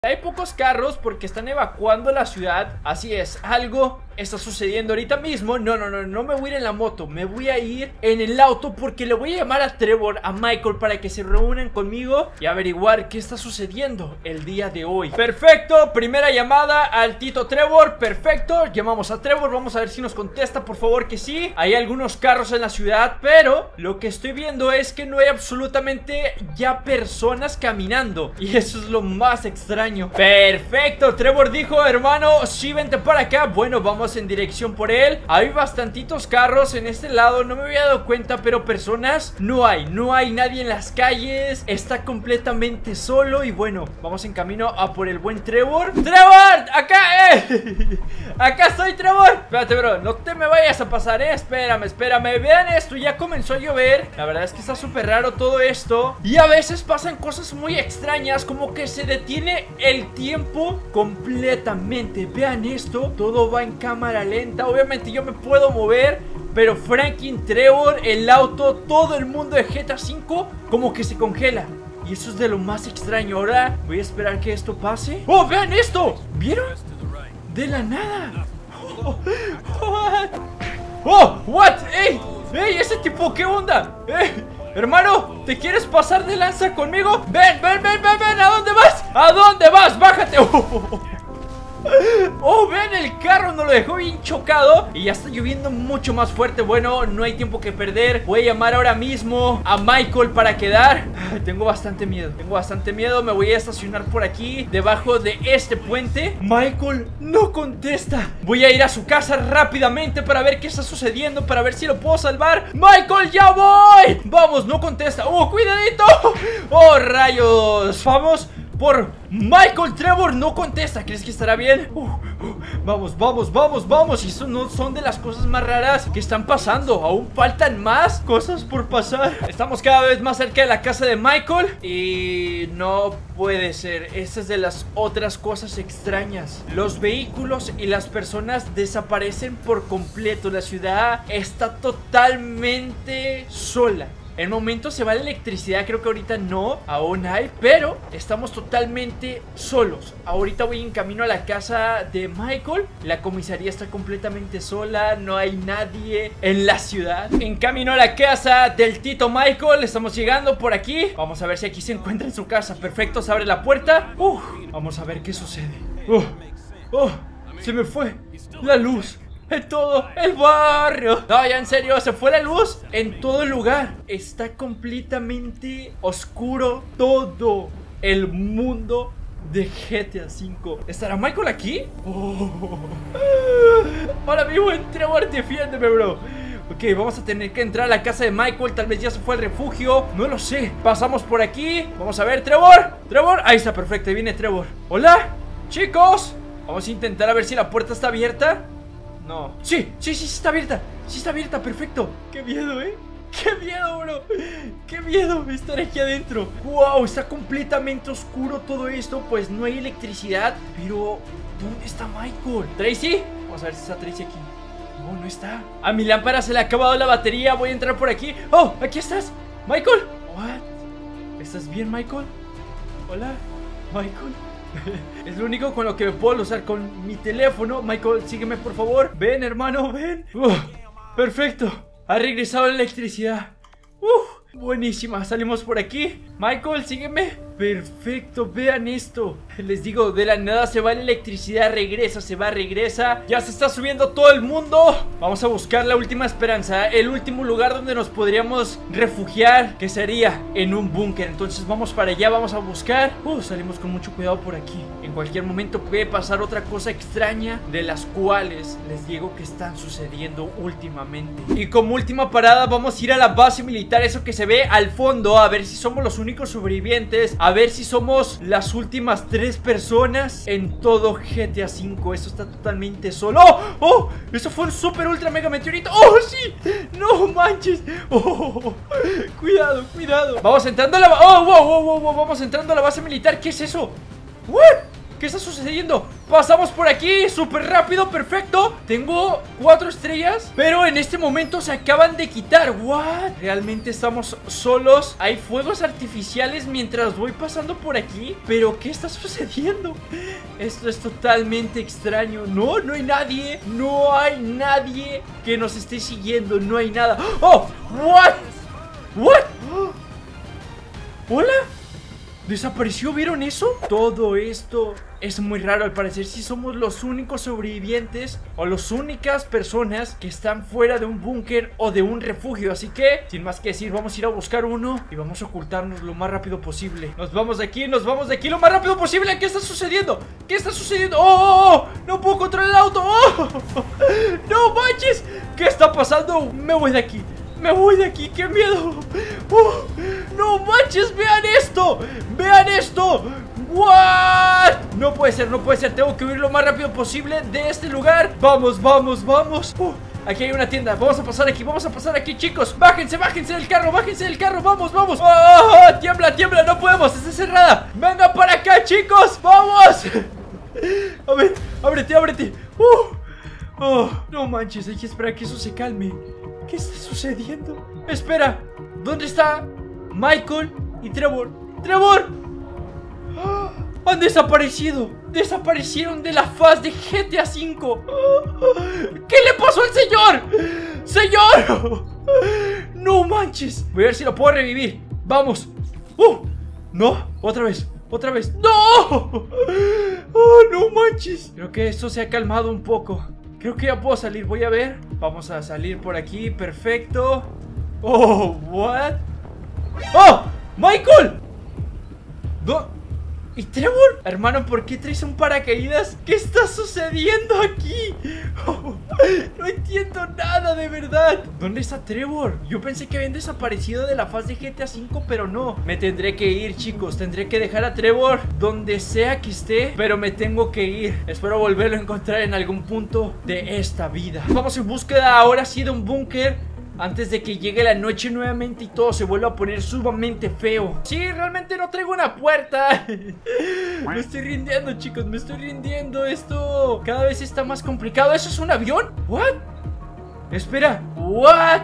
Hay pocos carros porque están evacuando la ciudad. Así es, algo está sucediendo ahorita mismo. No me voy a ir en la moto, me voy a ir en el auto porque le voy a llamar a Trevor, a Michael, para que se reúnan conmigo y averiguar qué está sucediendo el día de hoy. Perfecto, primera llamada al Tito Trevor. Perfecto, llamamos a Trevor, vamos a ver si nos contesta, por favor que sí. Hay algunos carros en la ciudad, pero lo que estoy viendo es que no hay absolutamente ya personas caminando, y eso es lo más extraño. Perfecto, Trevor dijo, hermano, sí, vente para acá. Bueno, vamos en dirección por él. Hay bastantitos carros en este lado, no me había dado cuenta, pero personas no hay nadie en las calles. Está completamente solo y bueno, vamos en camino a por el buen Trevor. ¡Trevor! ¡Acá! ¡Acá estoy, Trevor! Espérate, bro, no te me vayas a pasar, espérame. Vean esto, ya comenzó a llover. La verdad es que está súper raro todo esto. Y a veces pasan cosas muy extrañas, como que se detiene el tiempo completamente. Vean esto, todo va en cámara lenta. Obviamente yo me puedo mover, pero Franklin, Trevor, el auto, todo el mundo de GTA V como que se congela. Y eso es de lo más extraño. Ahora voy a esperar que esto pase. ¡Oh, vean esto! ¿Vieron? De la nada. ¡Oh, what! ¡Ey! ¡Ese tipo! ¿Qué onda? Hermano, ¿te quieres pasar de lanza conmigo? Ven, ¿a dónde vas? ¿A dónde vas? Bájate. Oh, vean el carro, nos lo dejó bien chocado. Y ya está lloviendo mucho más fuerte. Bueno, no hay tiempo que perder. Voy a llamar ahora mismo a Michael para quedar. Tengo bastante miedo. Me voy a estacionar por aquí, debajo de este puente. Michael no contesta. Voy a ir a su casa rápidamente para ver qué está sucediendo, para ver si lo puedo salvar. Michael, ya voy. Vamos, no contesta. Oh, cuidadito. Oh, rayos. Vamos por Michael. Trevor no contesta. ¿Crees que estará bien? Vamos. Y eso no son de las cosas más raras que están pasando. Aún faltan más cosas por pasar. Estamos cada vez más cerca de la casa de Michael. Y no puede ser. Esta es de las otras cosas extrañas. Los vehículos y las personas desaparecen por completo. La ciudad está totalmente sola. En momentos se va la electricidad, creo que ahorita no, aún hay, pero estamos totalmente solos. Ahorita voy en camino a la casa de Michael. La comisaría está completamente sola, no hay nadie en la ciudad. En camino a la casa del Tito Michael, estamos llegando por aquí. Vamos a ver si aquí se encuentra en su casa. Perfecto, se abre la puerta. Vamos a ver qué sucede. Se me fue la luz en todo el barrio. No, ya en serio, se fue la luz en todo el lugar. Está completamente oscuro todo el mundo de GTA V. ¿Estará Michael aquí? Ahora mismo Trevor, defiéndeme, bro. Ok, vamos a tener que entrar a la casa de Michael. Tal vez ya se fue al refugio, no lo sé. Pasamos por aquí, vamos a ver, Trevor, ahí está, perfecto, ahí viene Trevor. Hola, chicos. Vamos a intentar a ver si la puerta está abierta. No. Sí, está abierta, perfecto. Qué miedo, qué miedo, bro. Qué miedo estar aquí adentro. Wow, está completamente oscuro todo esto. Pues no hay electricidad. Pero, ¿dónde está Michael? ¿Tracy? Vamos a ver si está Tracy aquí. No está. A mi lámpara se le ha acabado la batería. Voy a entrar por aquí. Oh, aquí estás, Michael. What? ¿Estás bien, Michael? Hola, Michael. Es lo único con lo que me puedo usar, con mi teléfono. Michael, sígueme, por favor. Ven, hermano, ven. Perfecto. Ha regresado la electricidad. Buenísima, salimos por aquí. Michael, sígueme. Perfecto, vean esto. Les digo, de la nada se va la electricidad. Regresa. Ya se está subiendo todo el mundo. Vamos a buscar la última esperanza, el último lugar donde nos podríamos refugiar, que sería en un búnker. Entonces vamos para allá, vamos a buscar. Salimos con mucho cuidado por aquí. En cualquier momento puede pasar otra cosa extraña, de las cuales les digo que están sucediendo últimamente. Y como última parada vamos a ir a la base militar, eso que se ve al fondo, a ver si somos los únicos sobrevivientes, a ver si somos las últimas 3 personas en todo GTA V. Esto está totalmente solo. Eso fue un super ultra mega meteorito. Sí, no manches. Cuidado. Vamos entrando a la vamos entrando a la base militar. ¿Qué es eso? ¿Qué está sucediendo? Pasamos por aquí súper rápido, perfecto. Tengo 4 estrellas, pero en este momento se acaban de quitar. ¿What? ¿Realmente estamos solos? Hay fuegos artificiales mientras voy pasando por aquí. ¿Pero qué está sucediendo? Esto es totalmente extraño. No, no hay nadie. No hay nadie que nos esté siguiendo. No hay nada. ¡Oh! ¿What? ¿What? ¿Hola? ¿Desapareció? ¿Vieron eso? Todo esto es muy raro. Al parecer sí somos los únicos sobrevivientes o las únicas personas que están fuera de un búnker o de un refugio. Así que, sin más que decir, vamos a ir a buscar uno y vamos a ocultarnos lo más rápido posible. Nos vamos de aquí lo más rápido posible. ¿Qué está sucediendo? ¿Qué está sucediendo? ¡Oh! ¡No puedo controlar el auto! ¡Oh! ¡No manches! ¿Qué está pasando? Me voy de aquí. Me voy de aquí, qué miedo. No manches, vean esto. Vean esto. What? No puede ser, no puede ser. Tengo que huir lo más rápido posible de este lugar. Vamos, vamos, vamos. Aquí hay una tienda, vamos a pasar aquí, chicos. Bájense, bájense del carro, vamos, vamos. ¡Oh! Tiembla, tiembla, no podemos, está cerrada. Venga para acá, chicos, vamos. A ver, ábrete, ábrete. Oh, no manches, hay que esperar a que eso se calme. ¿Qué está sucediendo? Espera, ¿dónde está Michael y Trevor? ¡Trevor! ¡Oh! Han desaparecido. Desaparecieron de la faz de GTA V. ¿Qué le pasó al señor? ¡Señor! No manches. Voy a ver si lo puedo revivir. Vamos. No, otra vez. Otra vez. ¡No! Oh, no manches. Creo que esto se ha calmado un poco. Creo que ya puedo salir, voy a ver. Vamos a salir por aquí, perfecto. Oh, what? ¡Oh! ¡Michael! ¿Y Trevor? Hermano, ¿por qué traes un paracaídas? ¿Qué está sucediendo aquí? No entiendo nada, de verdad. ¿Dónde está Trevor? Yo pensé que habían desaparecido de la faz de GTA V, pero no. Me tendré que ir, chicos. Tendré que dejar a Trevor donde sea que esté, pero me tengo que ir. Espero volverlo a encontrar en algún punto de esta vida. Vamos en búsqueda ahora sí de un búnker, antes de que llegue la noche nuevamente y todo se vuelva a poner sumamente feo. Sí, realmente no traigo una puerta. Me estoy rindiendo, chicos, me estoy rindiendo. Esto cada vez está más complicado. ¿Eso es un avión? ¿What? Espera, ¿what?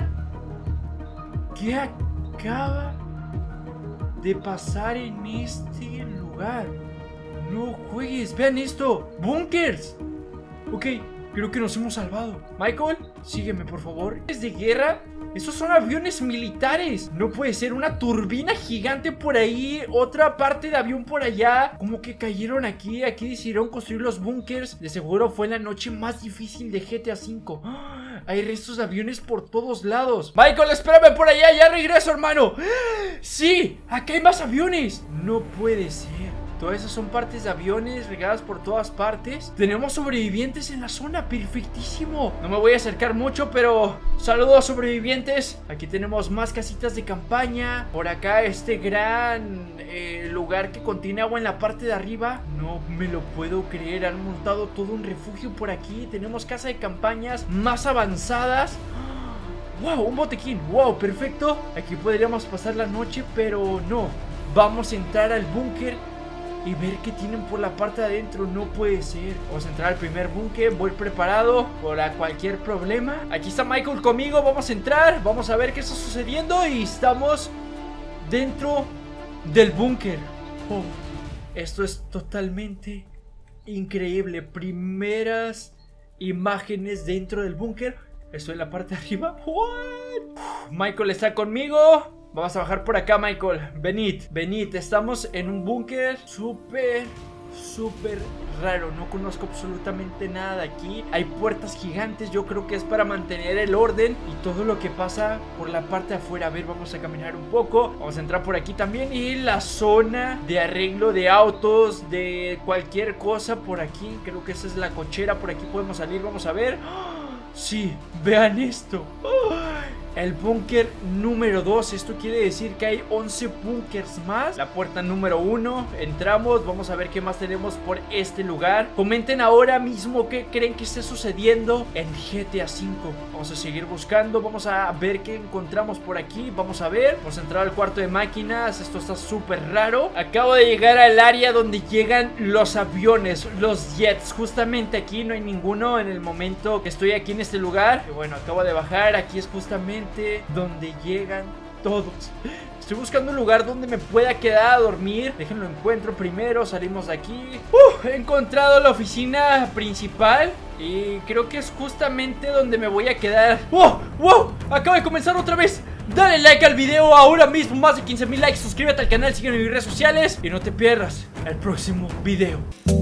¿Qué acaba de pasar en este lugar? No juegues, vean esto. ¡Bunkers! Ok, creo que nos hemos salvado. Michael, sígueme por favor. ¿Es de guerra? Esos son aviones militares. No puede ser, una turbina gigante por ahí, otra parte de avión por allá. Como que cayeron aquí. Aquí decidieron construir los búnkers. De seguro fue la noche más difícil de GTA V. Hay restos de aviones por todos lados. Michael, espérame por allá, ya regreso, hermano. Sí, acá hay más aviones. No puede ser. Todas esas son partes de aviones regadas por todas partes. Tenemos sobrevivientes en la zona, perfectísimo. No me voy a acercar mucho, pero saludos, sobrevivientes. Aquí tenemos más casitas de campaña. Por acá este gran lugar que contiene agua en la parte de arriba. No me lo puedo creer, han montado todo un refugio por aquí. Tenemos casa de campañas más avanzadas. ¡Wow! Un botequín, ¡wow! Perfecto. Aquí podríamos pasar la noche, pero no. Vamos a entrar al búnker y ver qué tienen por la parte de adentro. No puede ser. Vamos a entrar al primer búnker. Voy preparado para cualquier problema. Aquí está Michael conmigo. Vamos a entrar. Vamos a ver qué está sucediendo. Y estamos dentro del búnker. Oh, esto es totalmente increíble. Primeras imágenes dentro del búnker. Estoy en la parte de arriba. What? Michael está conmigo. Vamos a bajar por acá, Michael. Venid, venid. Estamos en un búnker súper raro. No conozco absolutamente nada de aquí. Hay puertas gigantes. Yo creo que es para mantener el orden y todo lo que pasa por la parte de afuera. A ver, vamos a caminar un poco. Vamos a entrar por aquí también. Y la zona de arreglo de autos, de cualquier cosa por aquí. Creo que esa es la cochera. Por aquí podemos salir. Vamos a ver. Sí, vean esto. el búnker número 2. Esto quiere decir que hay 11 búnkers más. La puerta número 1, entramos, vamos a ver qué más tenemos por este lugar. Comenten ahora mismo qué creen que esté sucediendo en GTA V. Vamos a seguir buscando, vamos a ver qué encontramos por aquí. Vamos a ver, vamos a entrar al cuarto de máquinas. Esto está súper raro. Acabo de llegar al área donde llegan los aviones, los jets. Justamente aquí no hay ninguno en el momento que estoy aquí en este lugar. Y bueno, acabo de bajar, aquí es justamente donde llegan todos. Estoy buscando un lugar donde me pueda quedar a dormir. Déjenlo encuentro primero, salimos de aquí. He encontrado la oficina principal y creo que es justamente donde me voy a quedar. ¡Wow! Acaba de comenzar otra vez. Dale like al video ahora mismo, más de 15,000 likes. Suscríbete al canal, sígueme en mis redes sociales y no te pierdas el próximo video.